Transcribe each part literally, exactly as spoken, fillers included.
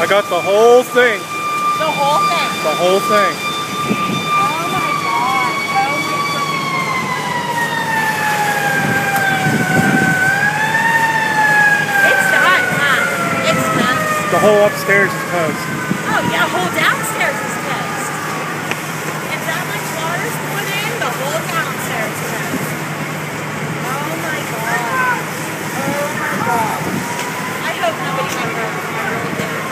I got the whole thing. The whole thing? The whole thing. Oh my god. Oh my freaking god. It's done, huh? It's done. The whole upstairs is toast. Oh yeah, the whole downstairs is toast. If that much water's put in, the whole downstairs is toast. Oh my god. Oh my god. I hope nobody ever really did it.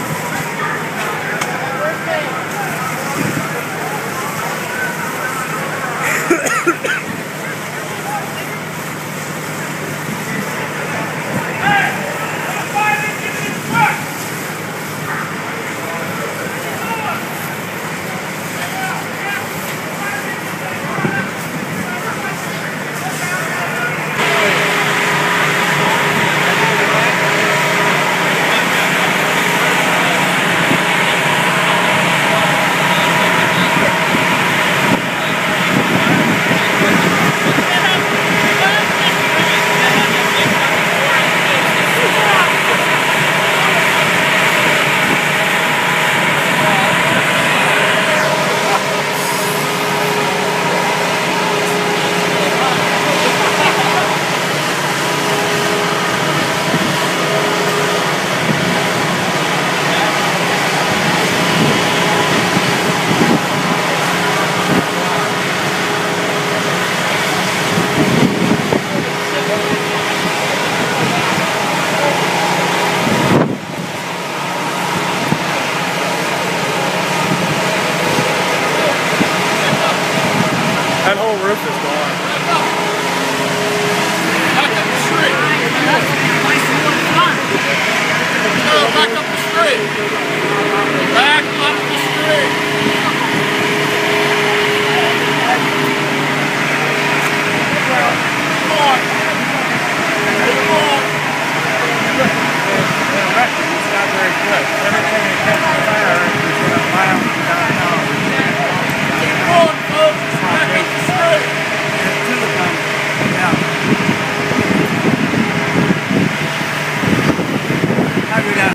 That whole roof is gone. Back up the street. No, back up the street. Back